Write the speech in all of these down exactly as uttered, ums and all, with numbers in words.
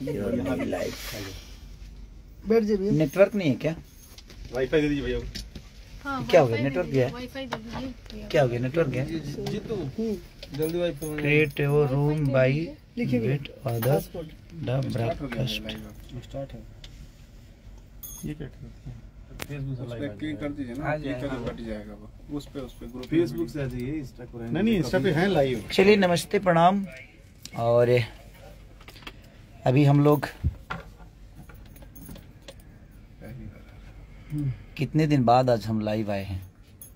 बैठ जाइए। नेटवर्क नहीं है क्या? वाईफाई दे दीजिए भैया। हाँ, क्या हो गया? नेटवर्क गया है? क्या हो गया? नेटवर्क गया? जल्दी वाईफाई क्रिएट वो room by wait other the breakfast. Start है ये क्या फेसबुक से लाइव क्लिक कर दीजिए ना, क्लिक कर कट जाएगा वो उस पे उस पे ग्रुप फेसबुक से आ जाइए। इंस्टा पर नहीं नहीं इंस्टा पे है लाइव। चलिए नमस्ते प्रणाम। और अभी हम लोग कितने दिन बाद आज हम लाइव आए हैं।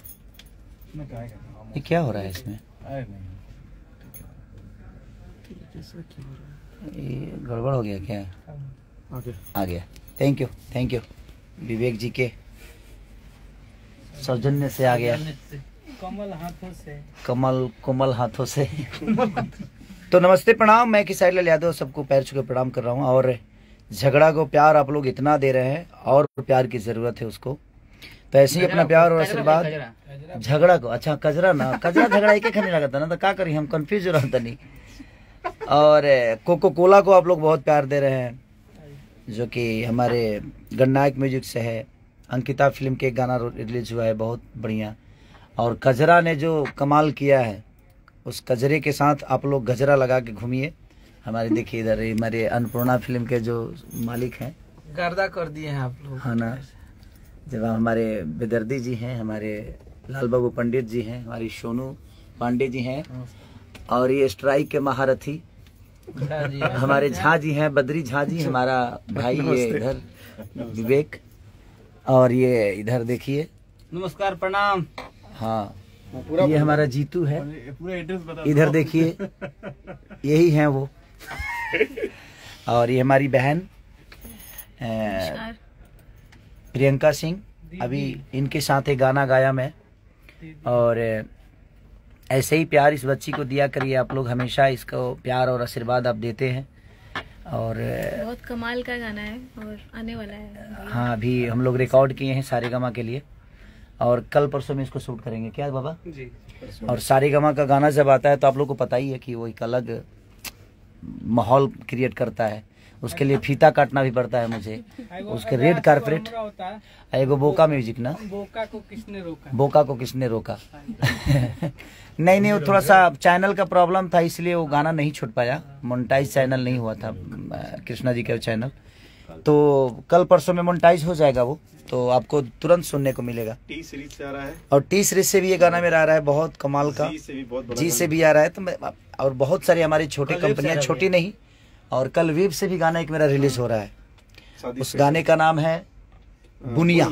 ये क्या हो रहा है इसमें? ये गड़बड़ हो गया क्या? आ गया। Thank you thank you Vivek ji के सौजन्य से आ गया। कमल हाथों से कमल कोमल हाथों से तो नमस्ते प्रणाम। मैं किसाइल लाल यादव सबको पैर छू के प्रणाम कर रहा हूँ। और झगड़ा को प्यार आप लोग इतना दे रहे हैं और प्यार की जरूरत है उसको, तो ऐसे ही अपना प्यार और आशीर्वाद झगड़ा को। अच्छा कजरा ना, कजरा झगड़ा एक ही लगा था ना, तो क्या करी हम कंफ्यूज हो रहा था नहीं। और कोको कोला को आप लोग बहुत प्यार दे रहे हैं, जो कि हमारे गणनायक म्यूजिक से है। अंकिता फिल्म के गाना रिलीज हुआ है बहुत बढ़िया। और कजरा ने जो कमाल किया है, उस कजरे के साथ आप लोग गजरा लगा के घूमिए। हमारे देखिए इधर हमारे अन्नपूर्णा फिल्म के जो मालिक हैं गर्दा कर दिए हैं आप लोग, है ना। जब हमारे बेदर्दी जी हैं, हमारे लाल बाबू पंडित जी हैं, हमारी सोनू पांडे जी हैं, और ये स्ट्राइक के महारथी हमारे झा जी हैं, बद्री झा जी हमारा भाई, ये इधर विवेक, और ये इधर देखिए नमस्कार प्रणाम। हाँ ये हमारा जीतू है, इधर देखिए यही हैं वो। और ये हमारी बहन प्रियंका सिंह, अभी इनके साथ एक गाना गाया मैं। और ऐसे ही प्यार इस बच्ची को दिया करिए आप लोग, हमेशा इसको प्यार और आशीर्वाद आप देते हैं। और बहुत कमाल का गाना है और आने वाला है। हाँ अभी हम लोग रिकॉर्ड किए हैं सारेगामा के लिए, और कल परसों में इसको शूट करेंगे क्या बाबा जी। और सारेगामा का गाना जब आता है तो आप लोग को पता ही है कि वो एक अलग माहौल क्रिएट करता है। उसके लिए फीता काटना भी पड़ता है मुझे, उसके रेड कारपेट। एगो बोका म्यूजिक ना, बोका को किसने रोका, बोका को किसने रोका नहीं नहीं वो थोड़ा सा चैनल का प्रॉब्लम था, इसलिए वो गाना नहीं छूट पाया। मोनेटाइज चैनल नहीं हुआ था कृष्णा जी का चैनल, तो कल परसों में मोनेटाइज हो जाएगा वो, तो आपको तुरंत सुनने को मिलेगा। टी सीरीज से आ रहा है, और टी सीरीज से भी ये गाना मेरा आ रहा है, बहुत कमाल का। जी से भी बहुत बड़ा जी से भी आ रहा है। तो मैं, और बहुत सारी हमारी छोटी कंपनियां, छोटी नहीं, और कल वेब से भी गाना एक मेरा रिलीज हो रहा है। उस गाने का नाम है बुनिया।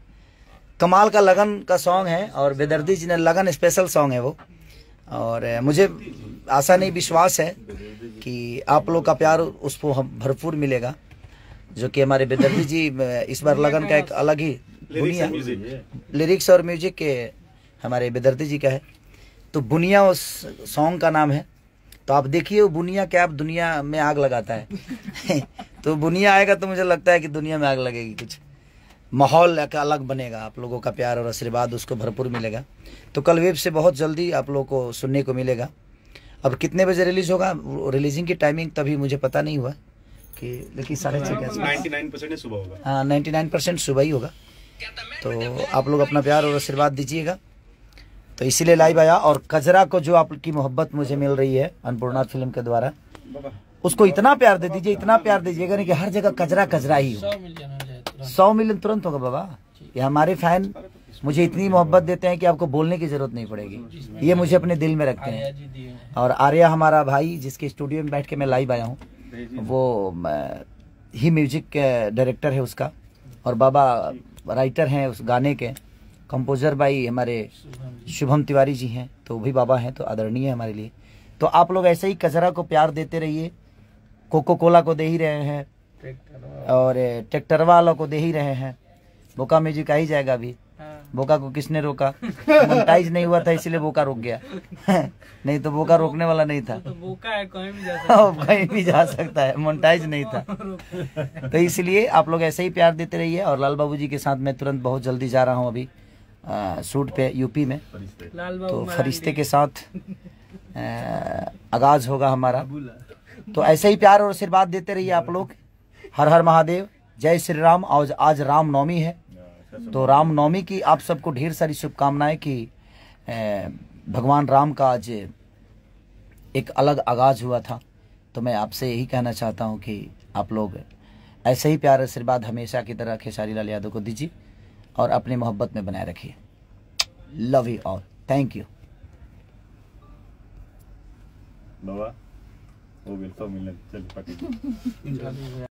कमाल का लगन का सॉन्ग है, और बेदर्दी जी ने लगन स्पेशल सॉन्ग है वो। और मुझे आशा नहीं विश्वास है कि आप लोग का प्यार उसको भरपूर मिलेगा, जो कि हमारे बेदर्दी जी इस बार लगन का एक अलग ही बुनिया लिरिक्स और म्यूजिक के हमारे बेदर्दी जी का है। तो बुनिया उस सॉन्ग का नाम है। तो आप देखिए वो बुनिया क्या आप दुनिया में आग लगाता है तो बुनिया आएगा तो मुझे लगता है कि दुनिया में आग लगेगी, कुछ माहौल का अलग बनेगा। आप लोगों का प्यार और आशीर्वाद उसको भरपूर मिलेगा। तो कल वेब से बहुत जल्दी आप लोगों को सुनने को मिलेगा। अब कितने बजे रिलीज होगा, रिलीजिंग की टाइमिंग तभी मुझे पता नहीं हुआ कि, लेकिन साढ़े छः निन्यानवे परसेंट सुबह होगा। हाँ निन्यानवे परसेंट सुबह ही होगा। तो आप लोग अपना प्यार और आशीर्वाद दीजिएगा, तो इसीलिए लाइव आया। और कजरा को जो आपकी मोहब्बत मुझे मिल रही है अन्नपूर्णा फिल्म के द्वारा, उसको इतना प्यार दे दीजिए, इतना प्यार दीजिएगा नहीं कि हर जगह कजरा कजरा ही हो। सौ मिलियन तुरंत होगा बाबा। ये हमारे फैन मुझे इतनी मोहब्बत देते हैं कि आपको बोलने की जरूरत नहीं पड़ेगी, ये मुझे अपने दिल में रखते हैं। और आर्या हमारा भाई, जिसके स्टूडियो में बैठ के मैं लाइव आया हूँ, वो ही म्यूजिक डायरेक्टर है उसका, और बाबा राइटर हैं उस गाने के। कंपोजर भाई हमारे शुभम तिवारी जी हैं, तो भी बाबा हैं, तो आदरणीय है हमारे लिए। तो आप लोग ऐसे ही कजरा को प्यार देते रहिए। कोको कोला को दे ही रहे हैं, और ट्रैक्टर वालों को दे ही रहे हैं। बोका म्यूजिक आ ही जाएगा अभी। बोका को किसने रोका, मोनेटाइज नहीं हुआ था इसलिए बोका रुक गया नहीं तो बोका रोकने वाला नहीं था। तो बोका है, कहीं भी जा सकता है, कहीं भी जा सकता है, मोनेटाइज नहीं था तो इसलिए आप लोग ऐसे ही प्यार देते रहिए। और लाल बाबू जी के साथ मैं तुरंत बहुत जल्दी जा रहा हूँ अभी शूट पे यूपी में। लाल बाबू तो फरिश्ते के साथ आगाज होगा हमारा, तो ऐसे ही प्यार और आशीर्वाद देते रहिए आप लोग। हर हर महादेव, जय श्री राम। और आज रामनवमी है, तो रामनवमी की आप सबको ढेर सारी शुभकामनाएं कि भगवान राम का आज एक अलग आगाज हुआ था। तो मैं आपसे यही कहना चाहता हूं कि आप लोग ऐसे ही प्यार आशीर्वाद हमेशा की तरह खेसारी लाल यादव को दीजिए और अपनी मोहब्बत में बनाए रखिए। Love you all, thank you. बाबा वो बिल्कुल मिलने चल पाती